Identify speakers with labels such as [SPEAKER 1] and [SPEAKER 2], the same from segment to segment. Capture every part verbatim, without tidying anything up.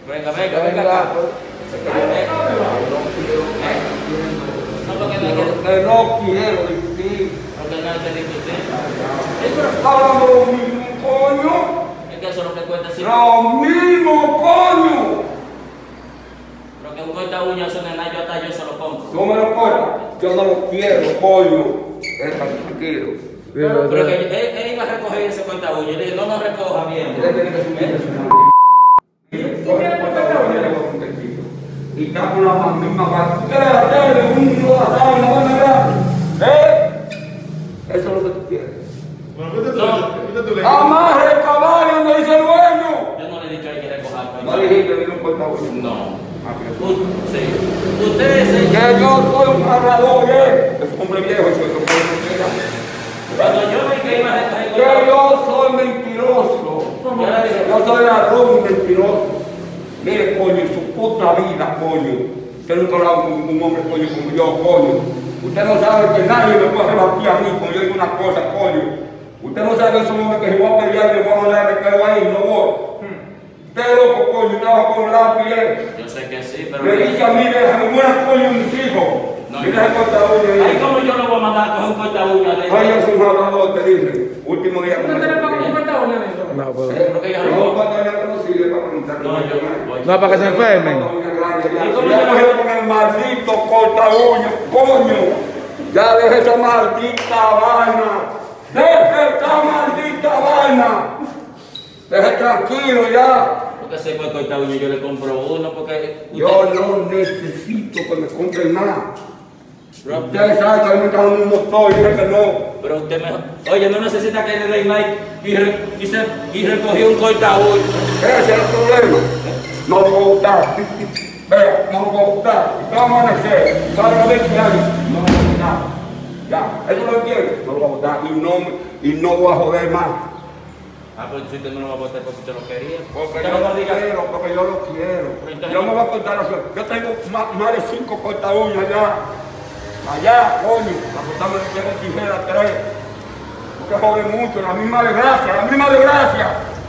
[SPEAKER 1] Venga, venga, venga acá. No, porque no hay que...
[SPEAKER 2] Que no quiero discutir.
[SPEAKER 1] Porque no hay que discutir.
[SPEAKER 2] Hablamos lo mismo, coño.
[SPEAKER 1] Es que eso es lo que cuesta siempre.
[SPEAKER 2] Lo mismo, coño.
[SPEAKER 1] Lo que un corta uña son en yo hasta yo se lo compro.
[SPEAKER 2] No me lo cortas. Yo no lo quiero, coño. Déjame tranquilo.
[SPEAKER 1] Pero, pero que él, él iba a recoger ese corta uña. Yo le dije, no lo recoja bien.
[SPEAKER 2] Y está con la misma cartera, de un lado, no van a dar. ¿Eh? Eso es lo que tú quieres.
[SPEAKER 1] No.
[SPEAKER 2] Amarre el caballo, me dice el dueño.
[SPEAKER 1] Yo no le he dicho a él que recoja.
[SPEAKER 2] No dijiste, vino un cortado.
[SPEAKER 1] No. U- sí. Ustedes se...
[SPEAKER 2] Que yo soy un agarrador, ¿eh? Es un hombre viejo, eso es lo que yo
[SPEAKER 1] Cuando yo vi que iba a recoger
[SPEAKER 2] Que
[SPEAKER 1] corta
[SPEAKER 2] yo soy mentiroso. Yo soy ladrón y mentiroso. Mire, coño, en su puta vida, coño. Usted nunca ha hablado con un hombre, coño, como yo, coño. Usted no sabe que nadie me puede rebatir a mí cuando yo digo una cosa, coño. Usted no sabe que es un hombre que si voy a pelear, me voy a mandar, me quedo ahí, no voy. Usted es loco, coño, yo trabajo con lápiz, ¿eh?
[SPEAKER 1] Yo sé que sí, pero...
[SPEAKER 2] Me dice a mí, déjame buena coño mis hijos.
[SPEAKER 1] No,
[SPEAKER 2] Mira el corta uña
[SPEAKER 1] ahí
[SPEAKER 2] ahí.
[SPEAKER 1] como yo lo voy a mandar a coger un corta uña de...
[SPEAKER 2] Ay, yo soy un hablador, te dije. Último día con
[SPEAKER 3] ¿No
[SPEAKER 2] el
[SPEAKER 3] tenés para un corta uña de eso?
[SPEAKER 4] No, pues.
[SPEAKER 1] Creo que yo
[SPEAKER 2] No,
[SPEAKER 1] lo
[SPEAKER 2] corta uña que no sirve para preguntar.
[SPEAKER 1] No, yo voy.
[SPEAKER 4] No, para que se enfermen.
[SPEAKER 2] ¿Y cómo se cogió con el maldito corta uña? Coño, ya deje esa maldita vaina. Deje esa maldita vaina. Deje tranquilo ya.
[SPEAKER 1] Porque se puede cortar uña, yo le compro uno porque... usted-
[SPEAKER 2] Yo no necesito que me compren nada.
[SPEAKER 1] Pero,
[SPEAKER 2] Ustedes saben que a mí me están un motor y dije que no.
[SPEAKER 1] pero usted me... Oye, no necesita que le den like y, re- y, se- y recogió un corta uña.
[SPEAKER 2] Ese es el problema. No lo voy a votar. Vea, no lo voy a votar. ¿Qué va a amanecer? ¿Sabe a veinte años? No lo voy a votar. Ya, eso lo entiende. No lo voy a votar y no, me- y no voy a joder más.
[SPEAKER 1] Ah, pues si usted no lo va a votar porque usted lo quería.
[SPEAKER 2] Porque
[SPEAKER 1] Usted
[SPEAKER 2] yo
[SPEAKER 1] no
[SPEAKER 2] lo
[SPEAKER 1] diga-
[SPEAKER 2] quiero, porque yo lo quiero.
[SPEAKER 1] Pero entonces-
[SPEAKER 2] Yo me voy a cortar las uñas. Yo tengo más, más de cinco corta uñas allá. Allá, coño. La cortamos le tengo tijera tres. Porque jode mucho. La misma desgracia, la misma desgracia.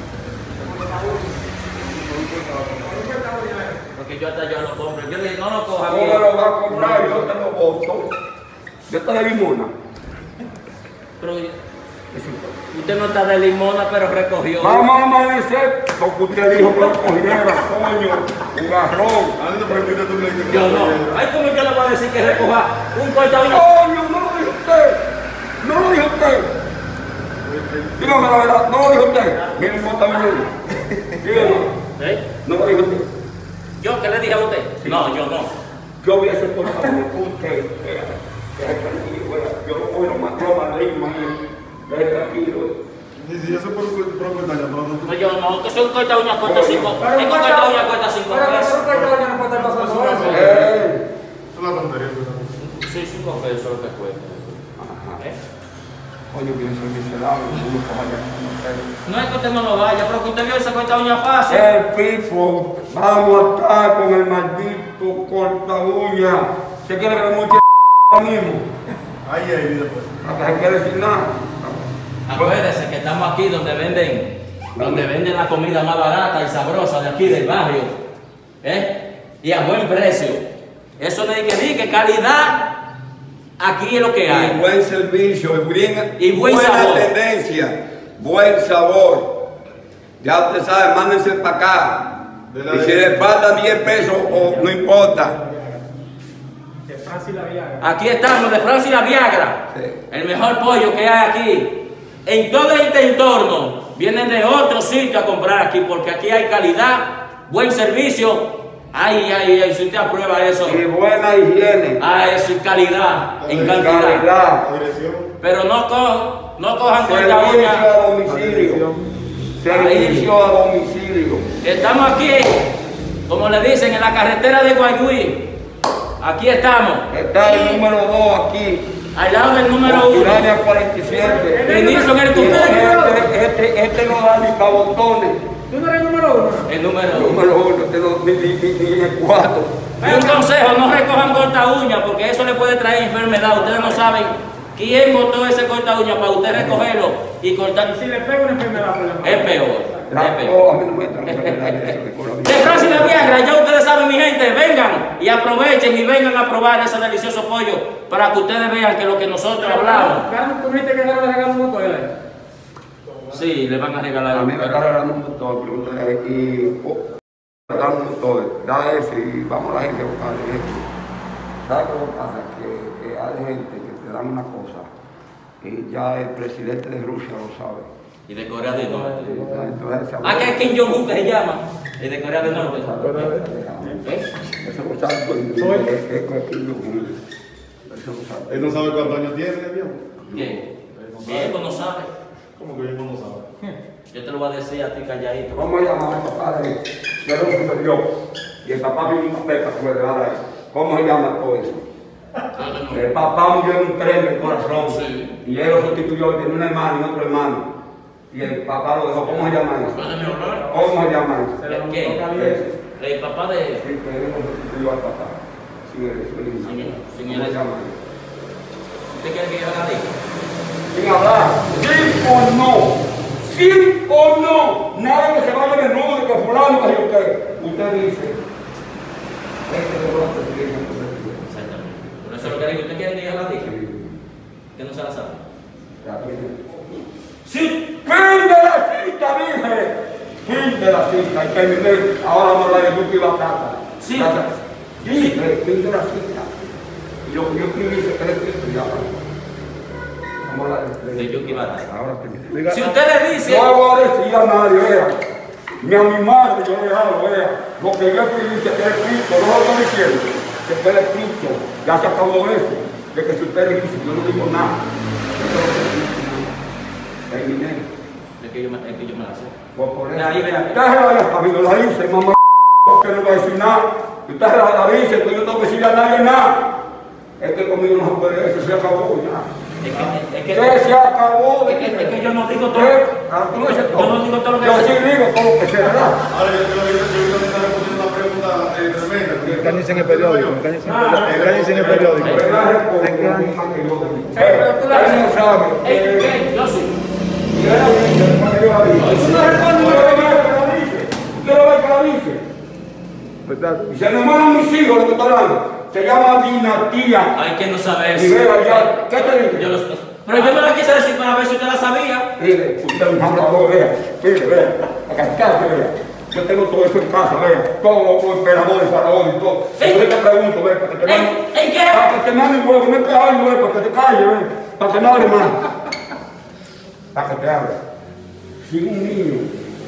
[SPEAKER 1] Porque yo hasta yo lo compro. Yo le dije, no lo coja
[SPEAKER 2] ¿Cómo
[SPEAKER 1] bien.
[SPEAKER 2] me lo va a comprar? Yo te lo voto. Yo te de limona.
[SPEAKER 1] Pero usted no está de limona, pero recogió.
[SPEAKER 2] Vamos a amanecer. Porque usted dijo que lo cogiera, coño. Un garrón.
[SPEAKER 1] Yo no. Ay, ¿cómo yo le voy a decir que recoja un corta uña?
[SPEAKER 2] Coño, no lo dijo usted. No lo dijo usted. Dígame la verdad, no lo dijo usted. Mira, un contaminado. Dígame.
[SPEAKER 1] ¿Eh?
[SPEAKER 2] No lo dijo usted.
[SPEAKER 1] ¿Yo qué le dije a usted? No, yo no.
[SPEAKER 2] Yo voy a hacer por favor con usted. Deje tranquilo, vea. Yo lo voy a matar, madre, deje tranquilo.
[SPEAKER 1] No, yo no, que son corta uña, corta cinco. Es con corta uña, corta cinco
[SPEAKER 3] Pero que
[SPEAKER 1] pesos.
[SPEAKER 3] un corta uña no puede estar pasando eso.
[SPEAKER 2] Eh.
[SPEAKER 1] Sí, cinco pesos lo que cuesta.
[SPEAKER 2] Ajá.
[SPEAKER 1] ¿Eh?
[SPEAKER 2] Coño, que soy miserable, uno que vaya a conocer.
[SPEAKER 1] No es que usted no lo vaya, pero que usted vio esa corta uña fácil.
[SPEAKER 2] El pifo, vamos a estar con el maldito corta uña. ¿Usted quiere que le moche lo mismo?
[SPEAKER 5] Ahí, ahí, después.
[SPEAKER 2] No se quiere decir nada.
[SPEAKER 1] Acuérdese que estamos aquí donde venden, donde venden la comida más barata y sabrosa de aquí del barrio. ¿Eh? Y a buen precio. Eso no hay que decir que calidad. Aquí es lo que
[SPEAKER 2] Y
[SPEAKER 1] hay.
[SPEAKER 2] buen servicio, y, buen,
[SPEAKER 1] Y buen
[SPEAKER 2] buena
[SPEAKER 1] sabor.
[SPEAKER 2] tendencia, buen sabor. Ya usted sabe, mándense para acá.
[SPEAKER 5] De la
[SPEAKER 2] Y si
[SPEAKER 5] de-
[SPEAKER 2] le faltan diez pesos, o, no importa.
[SPEAKER 3] De Francia y la Viagra.
[SPEAKER 1] Aquí estamos de Francia y la Viagra.
[SPEAKER 2] Sí.
[SPEAKER 1] El mejor pollo que hay aquí. En todo este entorno vienen de otro sitio a comprar aquí porque aquí hay calidad, buen servicio. Ay, ay, ay, si usted aprueba eso.
[SPEAKER 2] Y buena higiene.
[SPEAKER 1] Ah, eso es calidad, en
[SPEAKER 2] Y
[SPEAKER 1] cantidad.
[SPEAKER 2] calidad.
[SPEAKER 5] La dirección.
[SPEAKER 1] Pero no, co no cojan corta
[SPEAKER 2] Servicio
[SPEAKER 1] uña.
[SPEAKER 2] a domicilio. Servicio a domicilio.
[SPEAKER 1] Estamos aquí, como le dicen, en la carretera de Guayuí. Aquí estamos,
[SPEAKER 2] Está el número dos aquí.
[SPEAKER 1] al lado del número uno.
[SPEAKER 2] Piranha cuarenta y siete.
[SPEAKER 1] Vinicio en el
[SPEAKER 2] Y
[SPEAKER 1] cumpleaños.
[SPEAKER 2] Este, este, este no da ni para botones.
[SPEAKER 3] ¿Tú no eres el número uno?
[SPEAKER 1] El número uno.
[SPEAKER 2] Número uno, este no, ni, ni, ni, ni en el cuarto.
[SPEAKER 1] Y un consejo, no recojan corta uña porque eso le puede traer enfermedad. Ustedes no saben quién botó ese corta uña para usted recogerlo y cortar.
[SPEAKER 3] Si le pega una enfermedad por la mano.
[SPEAKER 1] Es peor. Lepe.
[SPEAKER 2] Oh, a mí no me entra eso de coronavirus.
[SPEAKER 1] De Francis La Viagra, ya ustedes saben, mi gente, vengan y aprovechen y vengan a probar ese delicioso pollo para que ustedes vean que lo que nosotros hablamos.
[SPEAKER 3] Carlos, ¿tú viste que le van a regalar un motor ahí?
[SPEAKER 1] Sí, le van a regalar
[SPEAKER 2] A mí
[SPEAKER 1] un
[SPEAKER 2] me está regalando un motor, pregúntale, y oh, me está dando un motor, da ese y vamos a la gente a buscar eso. ¿Sabes qué pasa? Que, que hay gente que te dan una cosa y ya el presidente de Rusia lo sabe.
[SPEAKER 1] Y de Corea del Norte.
[SPEAKER 2] Entonces, se
[SPEAKER 1] Ah, que es Kim Jong-un que se llama. Y de Corea del Norte. ¿Eh?
[SPEAKER 2] Eso lo sabe todo el mundo, es que es Kim Jong-un. Eso lo sabe.
[SPEAKER 5] Él no sabe cuántos años tiene, ¿qué viejo?
[SPEAKER 1] ¿Quién? Diego no sabe.
[SPEAKER 5] ¿Cómo que Diego no sabe?
[SPEAKER 1] Yo te lo voy a decir a ti calladito.
[SPEAKER 2] ¿Cómo llama el papá de de lo que me dio? Y el papá vino un papel para que me dejara ahí. ¿Cómo se llama todo eso? El papá murió en un tren del corazón.
[SPEAKER 1] Sí.
[SPEAKER 2] Y él lo sustituyó, tiene un hermano y otro hermano. Y el papá lo dejó. ¿Cómo se llama eso? ¿Cómo se llama eso?
[SPEAKER 1] ¿Quién? El papá de...
[SPEAKER 2] Sí, que él lo sustituyó al papá. Sin el
[SPEAKER 1] Sin
[SPEAKER 2] sin
[SPEAKER 1] él, sin él.
[SPEAKER 2] ¿Cómo se llama eso?
[SPEAKER 1] ¿Usted quiere que yo la diga?
[SPEAKER 2] Sin hablar. ¿Sí o no? ¿Sí o no? Nada que se vaya de nuevo de que fulano que usted. Usted dice. Este es lo que tiene.
[SPEAKER 1] Exactamente. Por eso lo que digo, ¿usted quiere que yo la diga? Que no se la sabe.
[SPEAKER 2] Sí, fin de la cita, dije. Fin de la cita. Y terminé. Ahora vamos a hablar de Yuki Batata.
[SPEAKER 1] Sí.
[SPEAKER 2] Dije, fin de la cita. Y lo que yo escribí se cree que esto ya va. Vamos a hablar
[SPEAKER 1] De Yuki Batata.
[SPEAKER 2] Ahora terminé.
[SPEAKER 1] Si usted le dice...
[SPEAKER 2] No voy a decir a nadie, vea. Ni a mi madre yo le hago, vea. Lo que yo escribí se quede escrito. No lo estoy diciendo. Se quede escrito. Ya se acabó eso. De que si usted le dice, yo no digo nada. Terminé.
[SPEAKER 1] Es que yo me, es que yo me la sé.
[SPEAKER 2] Pues por eso.
[SPEAKER 1] Ahí, vea.
[SPEAKER 2] Usted se vaya a mí, no la dice, mamá, que no va a decir nada. Usted se la dice, que yo no tengo que decirle a nadie nada. Es que conmigo no se puede, eso se acabó ya.
[SPEAKER 1] Es que, es que,
[SPEAKER 2] ¿Qué se acabó?
[SPEAKER 1] es que, es que yo no digo todo.
[SPEAKER 2] ¿Qué? Ah, tú no dices todo.
[SPEAKER 1] Yo no digo todo lo que
[SPEAKER 2] Yo
[SPEAKER 1] sé.
[SPEAKER 2] sí digo todo lo que sé, ¿verdad?
[SPEAKER 5] Ahora yo creo que yo me está respondiendo una pregunta eh, tremenda.
[SPEAKER 4] Engáñense en el periódico, engáñense en el periódico. Engáñense en el periódico.
[SPEAKER 2] Él no sabe.
[SPEAKER 1] Ey, ey, yo sí.
[SPEAKER 2] Y él no dice, cuando yo la dice.
[SPEAKER 1] Eso no responde.
[SPEAKER 2] Usted lo ve que la dice. Usted lo ve que la dice.
[SPEAKER 4] ¿Verdad?
[SPEAKER 2] Y se me mueran mis hijos, lo que está hablando. Se llama dinastía.
[SPEAKER 1] Hay quien no sabe
[SPEAKER 2] Y
[SPEAKER 1] eso.
[SPEAKER 2] vea ya, ¿qué te dice?
[SPEAKER 1] Yo lo sé. Pero yo me la quise decir para ver si usted la sabía.
[SPEAKER 2] Mire, usted es un hablador, vea. Mire, vea. Acá está, vea. Yo tengo todo eso en casa, vea. Todos los emperadores, faraones y todo.
[SPEAKER 1] ¿En-
[SPEAKER 2] Yo te pregunto, vea, para que te manden.
[SPEAKER 1] ¿En, ¿En qué?
[SPEAKER 2] Para que te manden huevo, no te hables, vea, para que te calles, vea. Para que no hables más. Para que te hable. Si un niño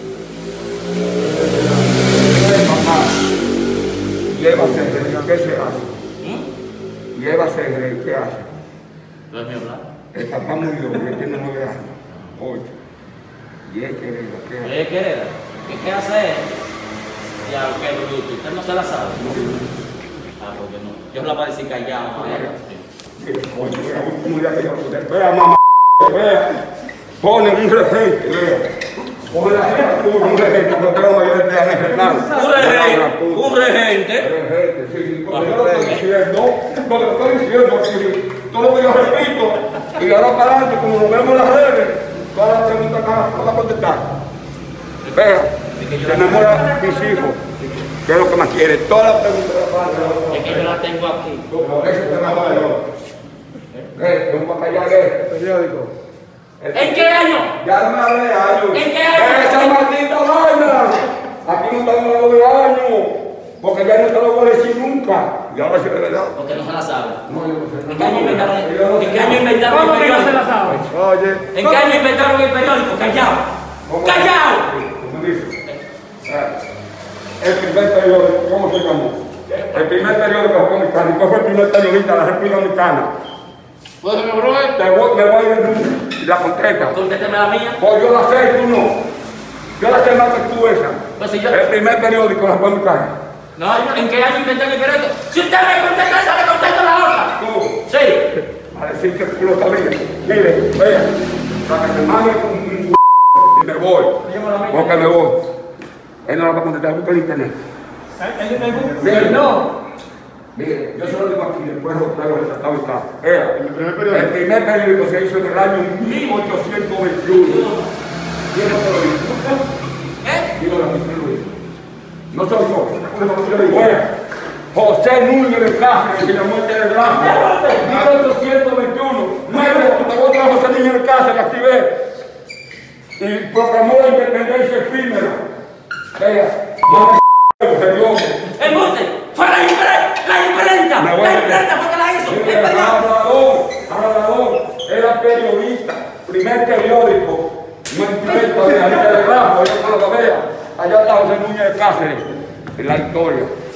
[SPEAKER 2] de mamá lleva sangre, ¿qué se hace?
[SPEAKER 1] ¿Mm?
[SPEAKER 2] Lleva sangre, ¿qué hace?
[SPEAKER 1] ¿No es mi hablar?
[SPEAKER 2] El papá murió, él tiene nueve años, ocho. Y él quiere lo que hace.
[SPEAKER 1] ¿Qué querida? ¿Qué qué hace? Ya, qué bruto. Usted no se la sabe. Ah, porque no. Yo la voy a decir callado. ¿eh?
[SPEAKER 2] Mire, coño, vea, último día que yo lo sé. Vea, mamá, vea. Pone un regente, vea. Pone la gente, un regente, no tengo mayor de años, Fernando.
[SPEAKER 1] Un regente. Un regente.
[SPEAKER 2] Regente, sí, sí, como yo lo estoy diciendo, lo que estoy diciendo, sí, todo lo que yo repito, y ahora para adelante, como nos vemos en las redes, todas las preguntas van a contestar. Vea, se enamora mis hijos, que es lo que más quiere, todas las preguntas van a
[SPEAKER 1] Es que yo la tengo aquí.
[SPEAKER 2] Por eso te enamora yo. Eh, un papayán es.
[SPEAKER 4] Periódico.
[SPEAKER 1] ¿En qué año?
[SPEAKER 2] Ya no me hablé de años.
[SPEAKER 1] ¿En qué año?
[SPEAKER 2] ¡Esa maldita vaina! Aquí no estamos hablando de años, porque ya no te lo voy a decir nunca. Y ahora sí de verdad.
[SPEAKER 1] Porque no se la sabe.
[SPEAKER 2] No, yo no sé.
[SPEAKER 1] ¿En qué año inventaron, ¿en qué año inventaron
[SPEAKER 3] ¿Cómo
[SPEAKER 1] el
[SPEAKER 3] que no se la
[SPEAKER 1] periódico?
[SPEAKER 3] sabe?
[SPEAKER 4] Oye,
[SPEAKER 1] ¿En qué año inventaron el periódico? ¡Callado!
[SPEAKER 2] ¿Cómo?
[SPEAKER 1] ¡Callado!
[SPEAKER 2] ¿Cómo dice? Ah, el primer periódico, ¿cómo se llamó? El primer periódico dominicano. ¿Cuál fue el primer periodista de la República Dominicana?
[SPEAKER 1] ¿Puedo ser mi brother?
[SPEAKER 2] Te voy, me voy a ir y la contesta.
[SPEAKER 1] Contésteme la mía.
[SPEAKER 2] Pues yo la sé, tú no. Yo la sé más que tú esa.
[SPEAKER 1] Pues si yo...
[SPEAKER 2] El primer periódico de la República Dominicana.
[SPEAKER 1] No, ¿en qué año inventaron el periódico? Si usted me contesta esa, le contesto la otra.
[SPEAKER 2] ¿Cómo?
[SPEAKER 1] Sí.
[SPEAKER 2] A decir que tú lo sabías. Mire, vea, para que se mande con un y me voy. Porque me voy. Él no la va a contestar, busca el internet.
[SPEAKER 3] Mire, no.
[SPEAKER 2] Mire, yo solo digo aquí, después lo traigo el tratado y tal. Era,
[SPEAKER 5] El primer periódico.
[SPEAKER 2] el primer periódico se hizo en el año mil ochocientos veintiuno. ¿Quién no te lo dijo? Digo la Luis. No soy yo. Bueno, José Núñez de Cáceres, que la muerte de Blanco. mil ochocientos veintiuno. Nuevo, otra José Núñez de Cáceres, activé. Y proclamó la independencia efímera. Vea, no me
[SPEAKER 1] ¡El monte! ¡Fue la imprenta! ¡La imprenta! ¡La imprenta fue que la hizo! ¡Es verdad!
[SPEAKER 2] Hablador, hablador, era periodista, primer periódico, no imprenta de la lista de Rafa, yo no lo vea. Allá está José Núñez de Cáceres, en la historia.